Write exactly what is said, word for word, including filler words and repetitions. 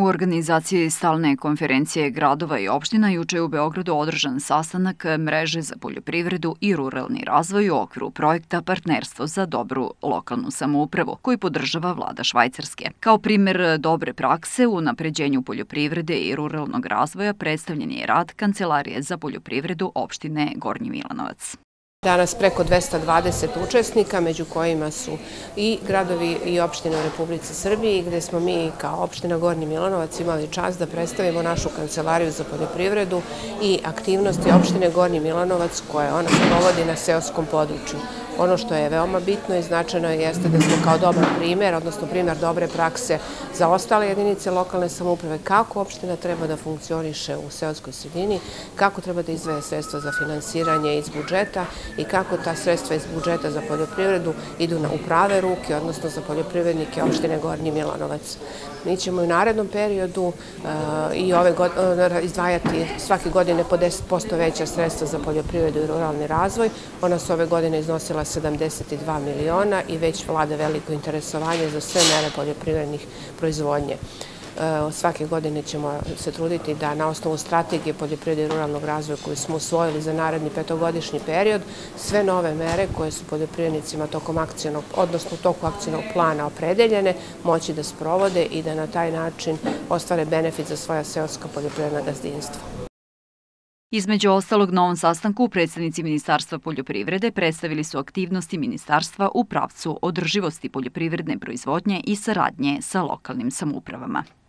U organizaciji stalne konferencije gradova i opština juče je u Beogradu održan sastanak mreže za poljoprivredu i ruralni razvoj u okviru projekta Partnerstvo za dobru lokalnu samoupravu, koji podržava vlada Švajcarske. Kao primer dobre prakse u unapređenju poljoprivrede i ruralnog razvoja predstavljen je rad Kancelarije za poljoprivredu opštine Gornji Milanovac. Danas preko dvesta dvadeset učesnika, među kojima su i gradovi i opštine u Republici Srbiji, gde smo mi kao opština Gornji Milanovac imali čast da predstavimo našu Kancelariju za poljoprivredu i aktivnosti opštine Gornji Milanovac koje ona sprovodi na seoskom području. Ono što je veoma bitno i značajno jeste da smo kao dobar primer, odnosno primer dobre prakse za ostale jedinice lokalne samouprave, kako opština treba da funkcioniše u seoskoj sredini, kako treba da izdvaja sredstva za finansiranje iz budžeta i kako ta sredstva iz budžeta za poljoprivredu idu u prave ruke, odnosno za poljoprivrednike opštine Gornji Milanovac. Mi ćemo u narednom periodu i ove izdvajati svake godine po deset posto veća sredstva za poljoprivredu i ruralni razvoj. Ona su ove godine iznosila sedamdeset dva miliona i već vlada veliko interesovanje za sve mere poljoprivrednih proizvodnje. Svake godine ćemo se truditi da na osnovu strategije poljoprivrede i ruralnog razvoja koju smo usvojili za naredni petogodišnji period, sve nove mere koje su poljoprivrednicima tokom akcionog, odnosno u toku akcionog plana opredeljene, moći da sprovode i da na taj način ostvare benefit za svoja seoska poljoprivredna gazdinstva. Između ostalog, na ovom sastanku predstavnici Ministarstva poljoprivrede predstavili su aktivnosti Ministarstva u pravcu održivosti poljoprivredne proizvodnje i saradnje sa lokalnim samoupravama.